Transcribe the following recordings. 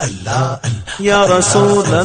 یا رسول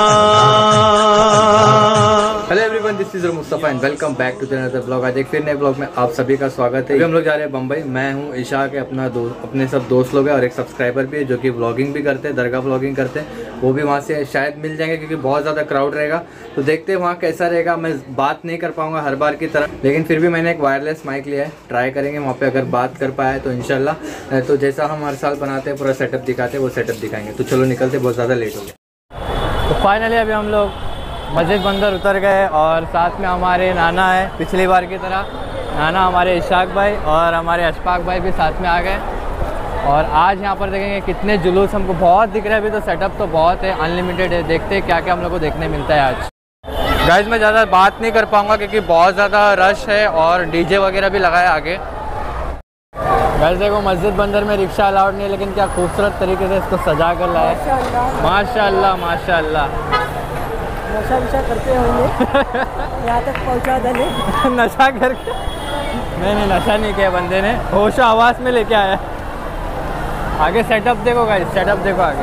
اللہ. Hello everyone, this is Mustafa and welcome back to the another blog. आज एक फिर नए ब्लॉग में आप सभी का स्वागत है. हम लोग जा रहे हैं बम्बई. मैं हूँ इशा के अपने सब दोस्त लोग हैं और एक सब्सक्राइबर भी है जो कि व्लॉगिंग भी करते हैं, दरगाह व्लॉगिंग करते हैं. वो भी वहाँ से शायद मिल जाएंगे क्योंकि बहुत ज़्यादा क्राउड रहेगा. तो देखते हैं वहाँ कैसा रहेगा. मैं बात नहीं कर पाऊँगा हर बार की तरह, लेकिन फिर भी मैंने एक वायरलेस माइक लिया है. ट्राई करेंगे वहाँ पर, अगर बात कर पाया तो इंशाल्लाह. तो जैसा हम हर साल बनाते हैं, पूरा सेटअप दिखाते हैं, वो सेटअप दिखाएंगे. तो चलो निकलते, बहुत ज़्यादा लेट हो गया. तो फाइनली अभी हम लोग मस्जिद बंदर उतर गए और साथ में हमारे नाना है. पिछली बार की तरह नाना, हमारे इशाक भाई और हमारे अशफाक भाई भी साथ में आ गए. और आज यहाँ पर देखेंगे कितने जुलूस हमको बहुत दिख रहे हैं. अभी तो सेटअप तो बहुत है, अनलिमिटेड है. देखते हैं क्या क्या हम लोग को देखने मिलता है आज. गाइस मैं ज़्यादा बात नहीं कर पाऊँगा क्योंकि बहुत ज़्यादा रश है और डीजे वगैरह भी लगाया आगे. गाइस देखो, मस्जिद बंदर में रिक्शा अलाउड नहीं है, लेकिन क्या खूबसूरत तरीके से इसको सजा कर लाए. माशाल्लाह माशाल्लाह. नशा विशा करते होंगे यहाँ तक पहुँचा देने. नशा करके नहीं, नशा नहीं किया बंदे ने, होश आवाज़ में लेके आया. आगे सेटअप देखो गाइस, सेटअप देखो आगे.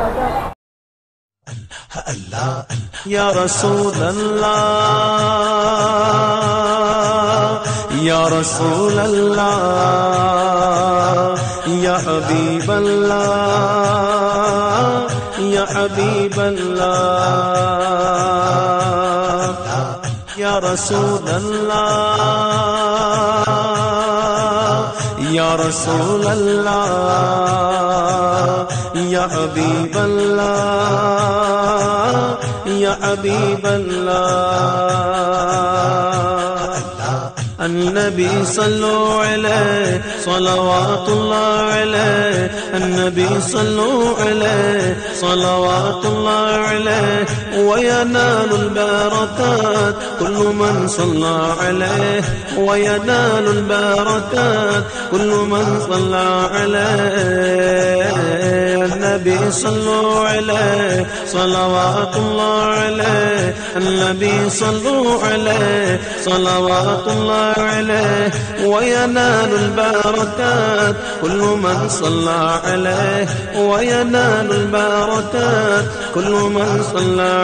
या रसूल अल्लाह, या रसूल अल्लाह, या हबीब अल्लाह, या हबीब अल्लाह, या रसूल अल्लाह, या रसूल अल्लाह, या हबीब अल्लाह, या हबीब अल्लाह. النبي صلوا عليه صلوات الله عليه. النبي صلوا عليه صلوات الله عليه. وينال البركات كل من صلى عليه. وينال البركات كل من صلى عليه. النبي صلوا عليه صلوات الله عليه. النبي صلوا عليه صلوات الله عليه. وينال البركات كل من صلى عليه. وينال البركات كل من صلى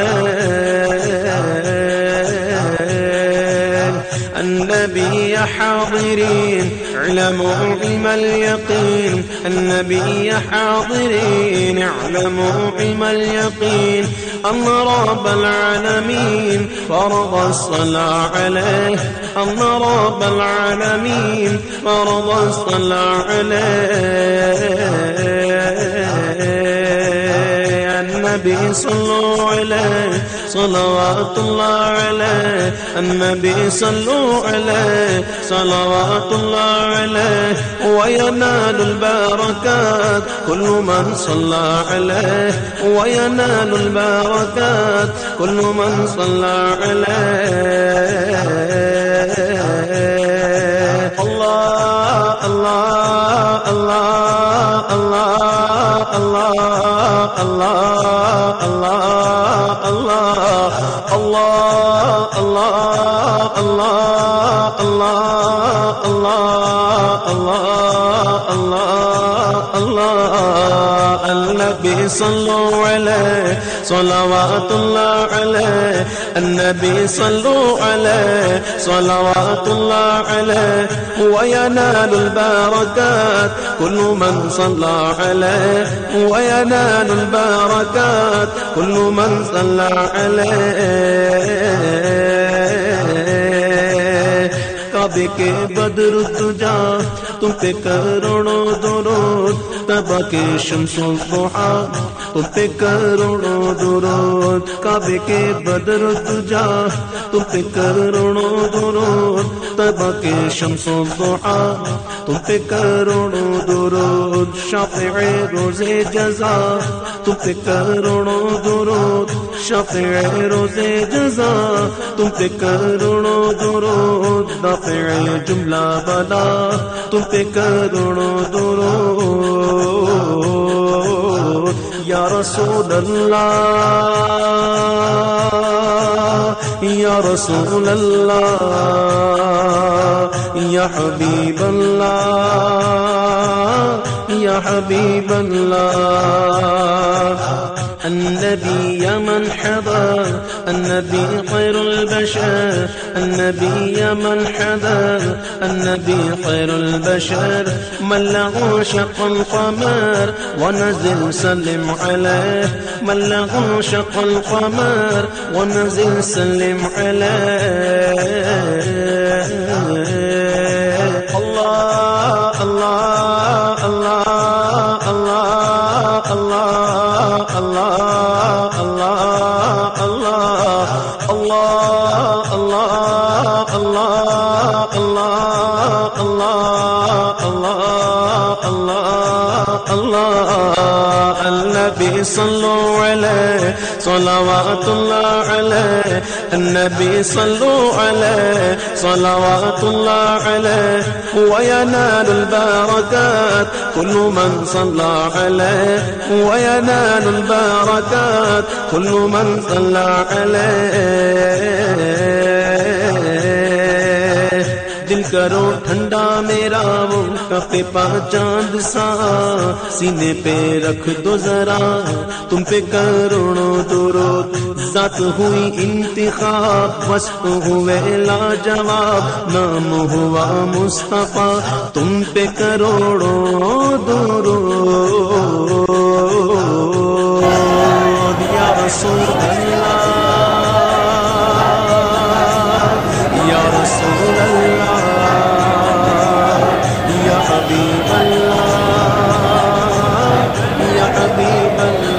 عليه. النبي يا حاضرين اعلموا علم اليقين. النبي يا حاضرين اعلموا علم اليقين. أن رب العالمين فرض الصلاة عليه. أن رب العالمين فرض الصلاة عليه. النبي صلوا عليه صلوات الله عليه. النبي صلوا عليه صلوات الله عليه. وينال البركات كل من صلى عليه. وينال البركات كل من صلى عليه. الله الله الله الله الله الله الله الله الله الله الله الله الله. النبي صلوا عليه صلوات الله عليه. النبي صلوا عليه صلوات الله عليه. وينال البركات كل من صلى عليه. وينال البركات كل من صلى عليه. کعبے کے بدر تجا تم پہ کروڑوں درود. تبا کے شمس و ضحا تم پہ کروڑوں درود. کعبے کے بدر تجا تم پہ کروڑوں درود. تبا کے شمس و ضحا تم پہ کروڑوں درود. شافع روز جزا تم پہ کروڑوں درود. شافع روز جزا تم پہ کروڑوں درود. دافع جملہ بلا تم پہ کروڑوں درود. یا رسول اللہ، یا رسول اللہ، یا حبیب اللہ، یا حبیب اللہ. النبي يا من حضر النبي خير البشر النبي يا من حضر النبي خير البشر من له شق القمر ونزل سلم عليه من له شق القمر ونزل سلم عليه الله الله الله الله الله الله الله الله الله الله الله الله الله النبي صلوا عليه صلوات الله عليه النبي صلوا عليه صلوات الله عليه وينال البركات كل من صلى عليه وينال البركات كل من صلى عليه دل کرو ٹھنڈا میرا وہ کفے پا چاند سا سینے پہ رکھ دو ذرا تم پہ کروڑوں درود ذات ہوئی انتخاب وصف ہوئے لاجواب نام ہوا مصطفیٰ تم پہ کروڑوں درود یا رسول اللہ یا رسول اللہ یا حبیب اللہ یا حبیب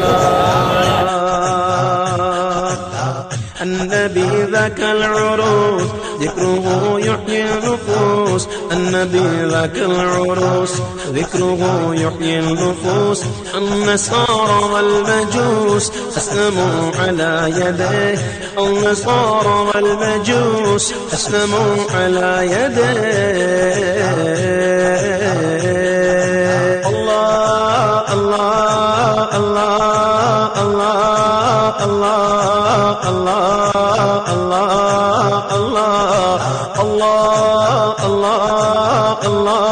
اللہ النبی ذاک العروس ذکرہ یحیی النفوس النبی ذاک العروس ذکرہ یحیی النفوس النصارى والمجوس اسلموا على يديه النصارى والمجوس اسلموا على يديه الله الله الله الله الله الله الله الله الله الله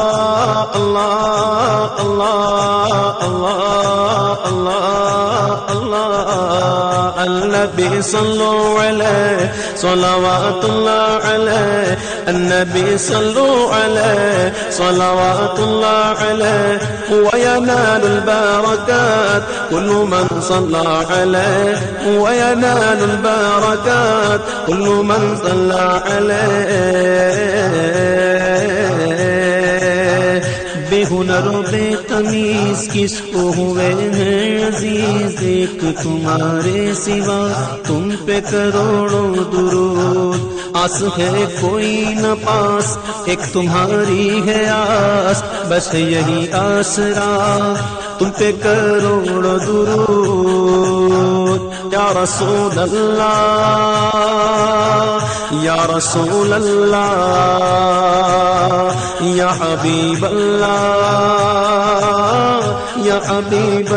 الله الله النبي صلوا عليه صلوات الله عليه النبي صلوا عليه صلوات الله عليه وينال البركات كل من صلى عليه وينال البركات كل من صلى عليه بے ہنر و بے تمیز کس کو ہوئے ہیں عزیز ایک تمہارے سوا تم پہ کروڑوں درود آس ہے کوئی نہ پاس ایک تمہاری ہے آس بس یہی آسرا تم پہ کروڑوں درود یا رسول اللہ یا رسول اللہ یا حبیب اللہ یا حبیب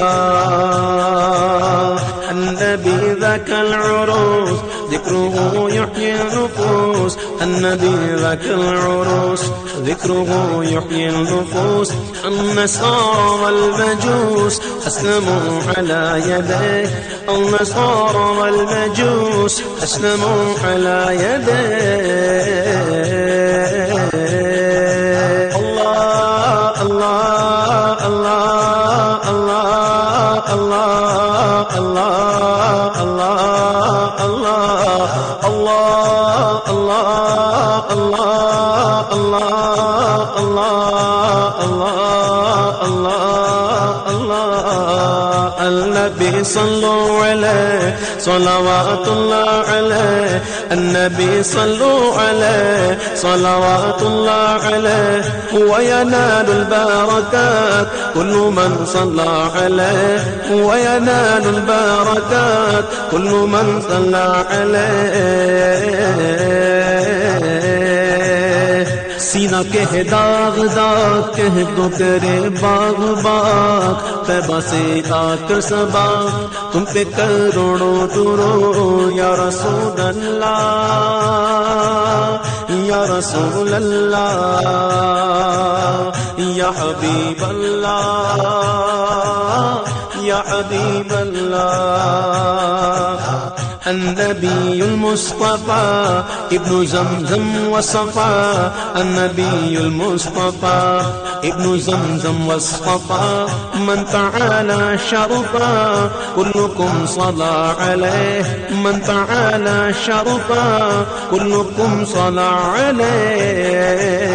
اللہ النبی ذاک العروس ذکرہ یحیی النفوس النبی ذاک العروس ذکرہ یحیی النفوس النصارى والمجوس اسلموا على يديه النصارى والمجوس اسلموا على يديه الله الله الله الله الله الله الله الله الله الله الله النبي صلوا عليه صلوات الله عليه النبي صلوا عليه صلوات الله عليه وينال البركات كل من صلى عليه وينال البركات كل من صلى عليه سینہ کہہ داغ داغ کہہ دو کرے باغ باغ طیبہ سے آ کر سبا تم پہ کروڑوں درود یا رسول اللہ یا رسول اللہ یا حبیب اللہ يا حبيب الله. النبي المصطفى ابن زمزم وصفا، النبي المصطفى ابن زمزم والصفا، من تعالى شرفا كلكم صلى عليه، من تعالى شرفا كلكم صلى عليه.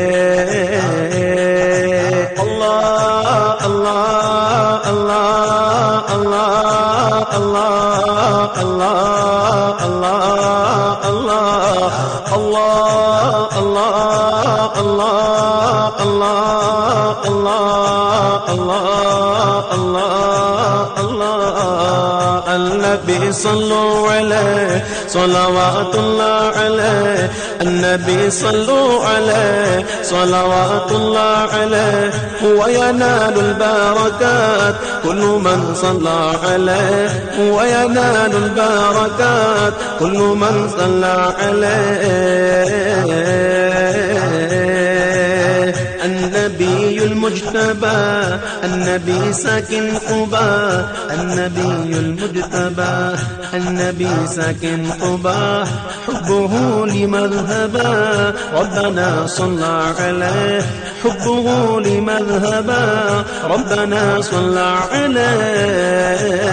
الله الله الله الله الله الله الله الله الله الله الله الله الله الله الله. النبي صلوا عليه صلوات الله عليه، النبي صلوا عليه صلوات الله عليه، وينال البركات كل من صلى عليه، وينال البركات كل من صلى عليه. النبي المجتبى النبي ساكن قباء، النبي المجتبى النبي ساكن قباء، حبه لمذهبا ربنا صلى عليه، حبه لمذهبا ربنا صلى عليه.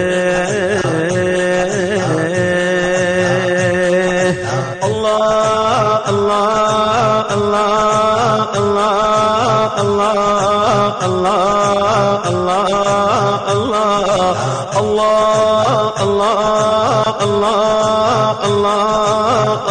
الله الله الله الله الله الله الله الله الله الله الله الله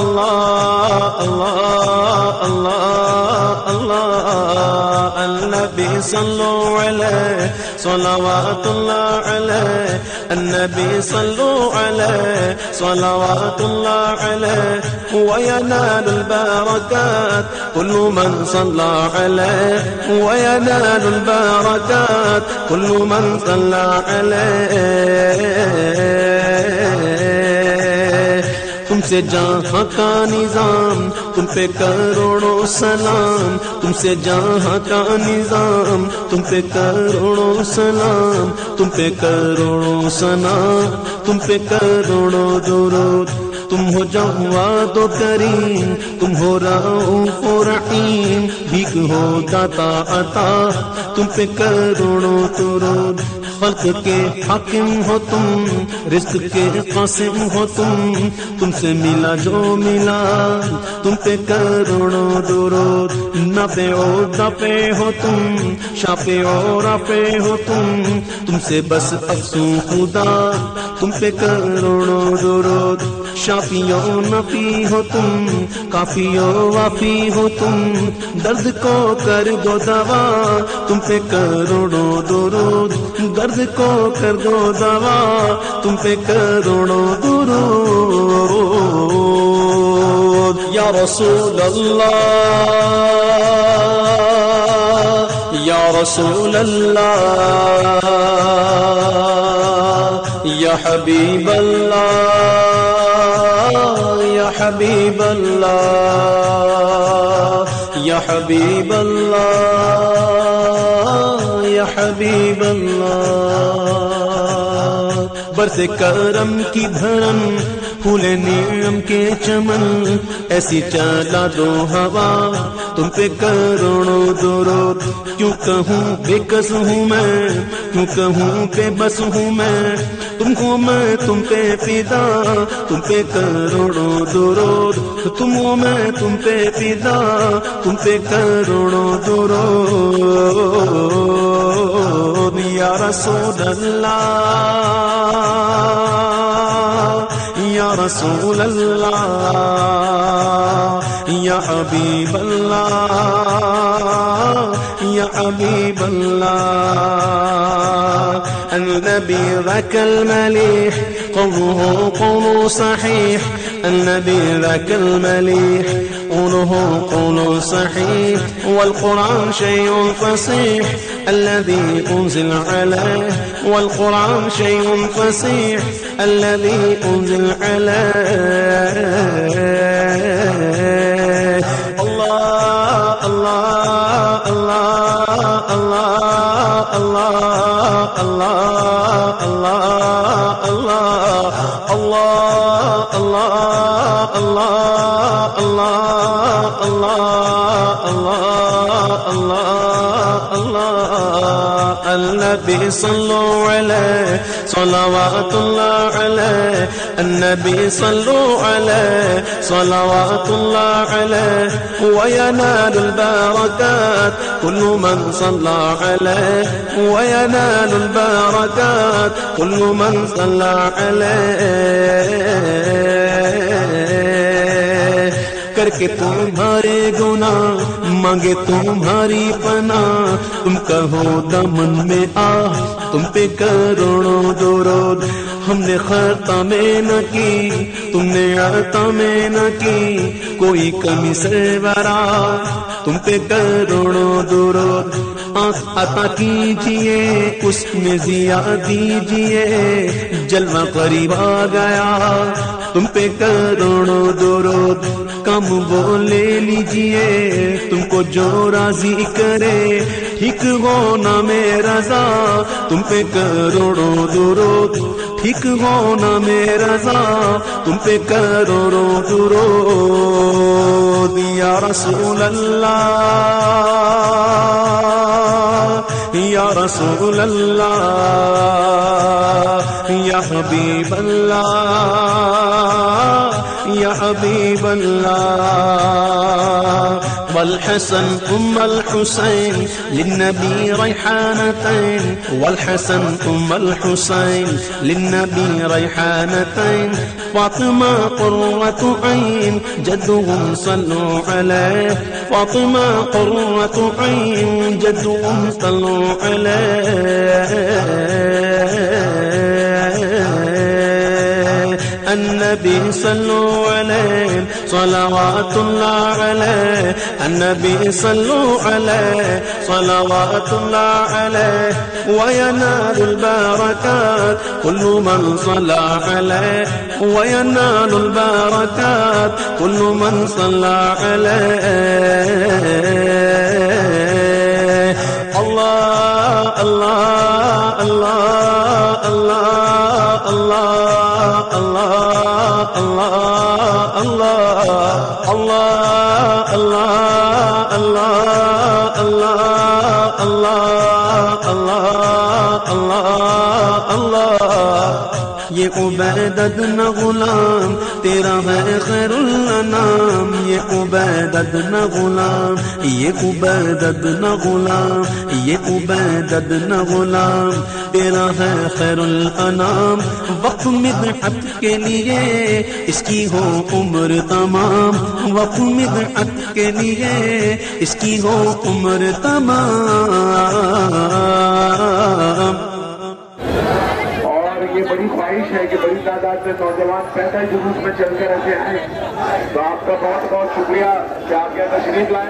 الله الله الله. النبي صلوا عليه صلوات الله عليه، النبي صلوا عليه صلوات الله عليه، وينال البركات كل من صلى عليه، وينال البركات كل من صلى عليه. تم سے جہاں کا نظام تم پہ کروڑوں سلام، تم سے جہاں کا نظام تم پہ کروڑوں سلام، تم پہ کروڑوں سلام، تم پہ کروڑوں درود. تم ہو جواد و کریم، تم ہو رؤوف و رحیم، بھیک ہو داتا عطا، تم پہ کروڑوں درود. خلق کے حاکم ہو تم، رزق کے قاسم ہو تم سے ملا جو ملا، تم پہ کروڑوں درود. نافع و دافع ہو تم، شافع و رافع ہو تم سے بس افسوں خدا، تم پہ کروڑوں درود. شافی و نفی ہو تم، کافی و وافی ہو تم، درد کو کر دو دوا، تم پہ کروڑوں درود. درد کو کر دو دوا، تم پہ کروڑوں درود. یا رسول اللہ یا رسول اللہ یا حبیب اللہ یا حبیب اللہ یا حبیب اللہ یا حبیب اللہ. برس کرم کی دھڑم پھول نعم کے چمن، ایسی چلا دو ہوا تم پہ کروڑوں درود. کیوں کہوں بے کس ہوں میں، کیوں کہوں بے بس ہوں میں، تم ہو میں تم پہ فدا، تم پہ کروڑوں درود. تم ہو میں تم پہ فدا، تم پہ کروڑوں درود. یا رسول اللہ یا رسول اللہ یا حبیب اللہ یا حبیب اللہ. النبي ذاك المليح قوله قول صحيح، النبي ذاك المليح قوله قول صحيح، والقرآن شيء فصيح الذي أنزل عليه، والقرآن شيء فصيح الذي أنزل عليه. الله الله الله الله الله اللہ اللہ اللہ اللہ اللہ اللہ اللہ اللہ اللہ اللہ اللہ النبی صلوا علیہ صلوات اللہ علیہ النبی صلوا علیہ صلوات اللہ علیہ وینال البرکات کل من صلى عليه وينال البركات كل من صلى عليه کر کے تمہارے گناہ مانگے تمہاری پناہ تم کہو دامن میں آ تم پہ کروڑوں درود ہم نے خطا میں نہ کی تم نے عطا میں نہ کی کوئی کمی سے برا تم پہ کروڑوں درود عطا کیجئے اس میں ضیاء دیجئے جلوہ قریب آ گیا تم پہ کروڑوں درود کم وہ لے لیجئے تم کو جو راضی کرے ٹھیک ہونا میرا رضا تم پہ کروڑوں درود ٹھیک ہونا میرا رضا تم پہ کروڑوں درود یا رسول اللہ یا رسول اللہ یا حبیب اللہ یا حبیب اللہ والحسن ثم الحسين للنبي ريحانتين والحسن ثم الحسين للنبي ريحانتين فاطمة قرة عين جدهم صلوا عليه فاطمة قرة عين جدهم صلوا عليه النبي صلوا عليه صلوات الله عليه النبي صلوا عليه صلوات الله عليه وينال البركات كل من صلى عليه وينال البركات كل من صلى عليه الله الله الله الله الله الله الله الله الله الله الله الله الله الله یہ عبیدت نہ غلام تیرا ہے خیر الانام یہ عبیدت نہ غلام یہ عبیدت نہ غلام یہ عبیدت نہ غلام تیرا ہے خیر الانام وقت مدحت کے لیے اس کی ہو عمر تمام وقت مدحت کے لیے اس کی ہو عمر تمام یہ بڑی خواہش ہے کہ بڑی تعداد میں نوجوان پیدل جلوس میں چل کر ایسے آئیں تو آپ کا بہت بہت شکریہ کہ آپ کے تشریف لائیں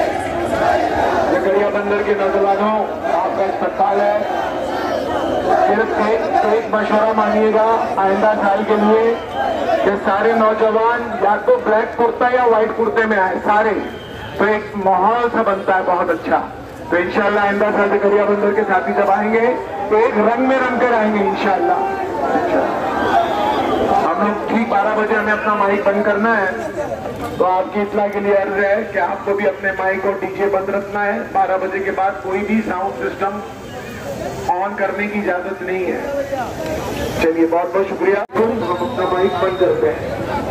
زکریا بندر کے نوجوانوں آپ کا استقبال ہے صرف ایک مشورہ مانیے گا آئندہ سال کے لیے کہ سارے نوجوان یا تو بلیک کرتا یا وائٹ کرتے میں آئے سارے تو ایک ماحول سا بنتا ہے بہت اچھا تو انشاءاللہ آئندہ سال زکریا بندر کے ساتھی جب آئیں گے تو ایک رنگ میں رنگ کر آئیں گے انشاءاللہ ہم لوگ ٹھیک 12 بجے ہمیں اپنا مائک بند کرنا ہے تو آپ کی اطلاع کے لیے عرض ہے کہ آپ کو بھی اپنے مائک اور ڈی جے بند رکھنا ہے 12 بجے کے بعد کوئی بھی ساؤنڈ سسٹم آن کرنے کی اجازت نہیں ہے چلیے بہت بہت شکریہ ہم اپنا مائک بند کرتے ہیں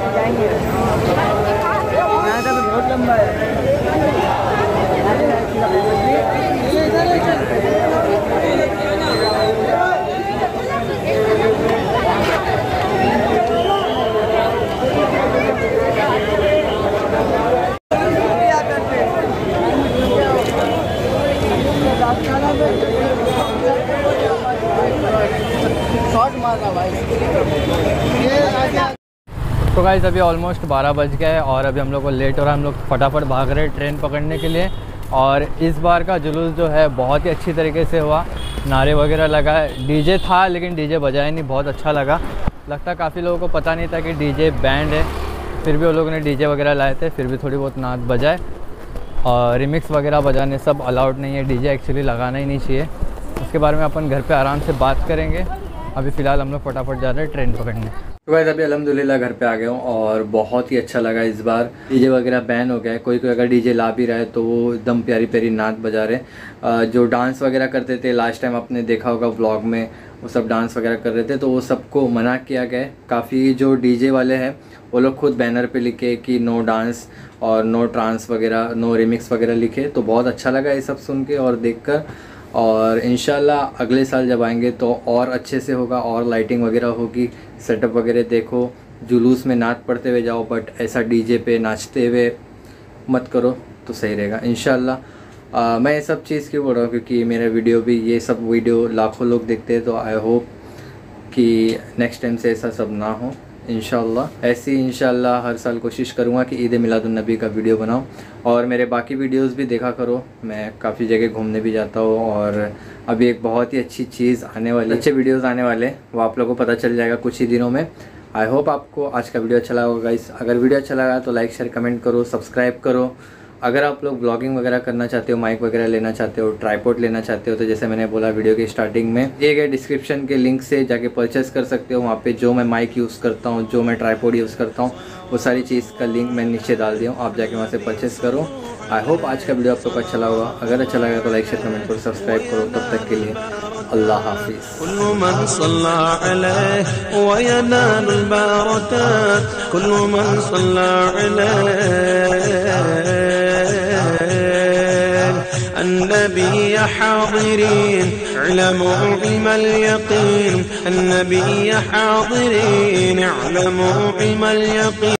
بہت لمبا ہے تو گائز ابھی آلموسٹ 12 بج گئے ہے اور ابھی ہم لوگ کو لیٹ ہو رہا ہے. ہم لوگ فٹافٹ بھاگ رہے ہیں ٹرین پکڑنے کے لیے. اور اس بار کا جلوس جو ہے بہت ہی اچھی طریقے سے ہوا. نعرے وغیرہ لگائے, ڈی جے تھا لیکن ڈی جے بجایا نہیں, بہت اچھا لگا. لگتا ہے کافی لوگوں کو پتہ نہیں تھا کہ ڈی جے بینڈ ہے, پھر بھی وہ لوگوں نے ڈی جے وغیرہ لائے تھے, پھر بھی تھوڑی بہت نعت بجائے. اور ریمکس وغیرہ بجانے سب الاؤڈ نہیں ہے, ڈی جے ایکچولی لگانا ہی نہیں چاہیے. اس کے کے بارے میں اپن گھر پہ آرام سے بات کریں گے. ابھی فی الحال ہم لوگ فٹافٹ جا رہے ہیں ٹرین پکڑنے. تو گائز ابھی الحمدللہ گھر پہ آ گیا ہوں اور بہت ہی اچھا لگا. اس بار ڈی جے وغیرہ بین ہو گیا ہے. کوئی اگر ڈی جے لا بھی رہا ہے تو وہ ایک دم پیاری پیاری نعت بجا رہے. جو ڈانس وغیرہ کرتے تھے لاسٹ ٹائم آپ نے دیکھا ہوگا ولاگ میں, وہ سب ڈانس وغیرہ کر رہے تھے, تو وہ سب کو منع کیا گیا ہے. کافی جو ڈی جے والے ہیں وہ لوگ خود بینر پہ لکھے کہ نو ڈانس اور نو ٹرانس وغیرہ, نو ریمکس وغیرہ لکھے. تو بہت اچھا لگا یہ سب سن کے اور دیکھ کر. اور انشاءاللہ اگلے سال جب آئیں گے تو اور اچھے سے ہوگا, اور لائٹنگ وغیرہ ہوگی, سیٹ اپ وغیرہ دیکھو. جلوس میں نعت پڑھتے ہوئے جاؤ, بٹ ایسا ڈی جے پہ ناچتے ہوئے مت کرو تو صحیح رہے گا انشاءاللہ. میں یہ سب چیز کیوں بول رہا ہوں کیونکہ میرا ویڈیو بھی, یہ سب ویڈیو لاکھوں لوگ دیکھتے ہیں, تو آئی ہوپ کہ نیکسٹ ٹائم سے ایسا سب نہ ہو انشاءاللہ. ایسی انشاءاللہ ہر سال کوشش کروں گا کہ عید میلاد النبی کا ویڈیو بناؤں. اور میرے باقی ویڈیوز بھی دیکھا کرو. میں کافی جگہ گھومنے بھی جاتا ہوں, اور ابھی ایک بہت ہی اچھی چیز آنے والی, اچھے ویڈیوز آنے والے, وہ آپ لوگوں کو پتہ چل جائے گا کچھ ہی دنوں میں. آئی ہوپ آپ کو آج کا ویڈیو اچھا لگا ہوگا. اگر ویڈیو اچھا لگا تو لائک شیئر کمنٹ کرو, سبسکرائب کرو. اگر آپ لوگ بلاگنگ وغیرہ کرنا چاہتے ہو, مائک وغیرہ لینا چاہتے ہو, ٹرائیپوڈ لینا چاہتے ہو, تو جیسے میں نے بولا ویڈیو کے اسٹارٹنگ میں دیے گئے ڈسکرپشن کے لنک سے جا کے پرچیز کر سکتے ہو. وہاں پہ جو میں مائک یوز کرتا ہوں, جو میں ٹرائیپوڈ یوز کرتا ہوں, وہ ساری چیز کا لنک میں نیچے ڈال دیا ہوں. آپ جا کے وہاں سے پرچیز کرو. آئی ہوپ آج کا ویڈیو آپ کو اچھا لگا ہوگا. اگر اچھا لگا تو لائک شیئر کمنٹ کرو, سبسکرائب کرو. تب تک کے لیے اللہ حافظ. كل من صلى عليه وينال البركات, كل من صلى عليه النبي حاضرين, اعلموا علم اليقين, النبي حاضرين, اعلموا علم اليقين.